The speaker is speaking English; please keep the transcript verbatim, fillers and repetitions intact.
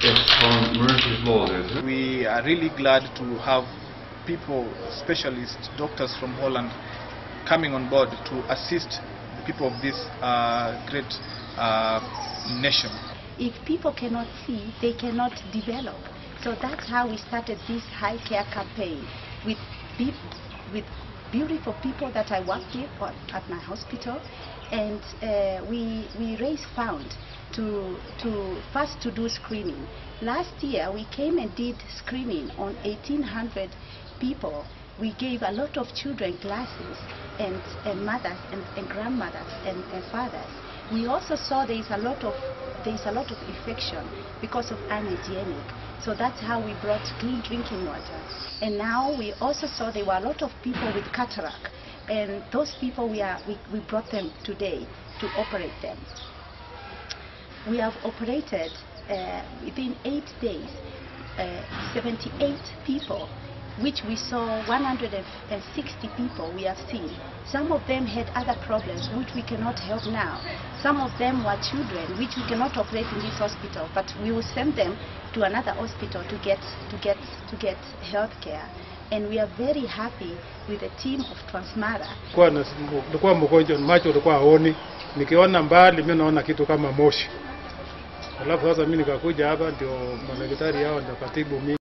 on Murphy's Law. We are really glad to have people, specialists, doctors from Holland coming on board to assist the people of this uh, great uh, nation. If people cannot see, they cannot develop. So that's how we started this High Care campaign with, be with beautiful people that I work with at my hospital, and uh, we, we raised funds to, to first to do screening. Last year we came and did screening on eighteen hundred people. We gave a lot of children glasses, and, and mothers and, and grandmothers and, and fathers. We also saw there is a lot of there is a lot of infection because of unhygienic. So that's how we brought clean drinking water. And now we also saw there were a lot of people with cataract, and those people we are we, we brought them today to operate them. We have operated uh, within eight days uh, seventy-eight people, which we saw one hundred sixty people we have seen. Some of them had other problems which we cannot help now. Some of them were children which we cannot operate in this hospital, but we will send them to another hospital to get to get to get health care. And we are very happy with the team of Transmara. Kwa nilikuwa mgonjwa, macho yalikuwa haoni, nikiona mbali mimi naona kitu kama moshi. Alafu sasa mimi nikakuja hapa, ndio madaktari hao ndio katibu mimi